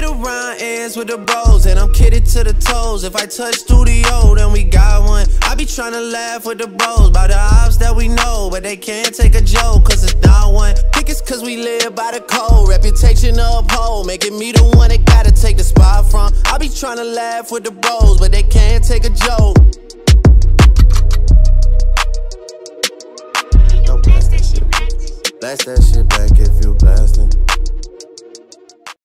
around ends with the bros, and I'm kidded to the toes. If I touch studio, then we got one. I be tryna laugh with the bros about the ops that we know, but they can't take a joke, cause it's not one. Think it's cause we live by the code, reputation to uphold, making me the one that gotta take the spot from. I be tryna laugh with the bros, but they can't take a joke. Blast that shit back if you blastin'.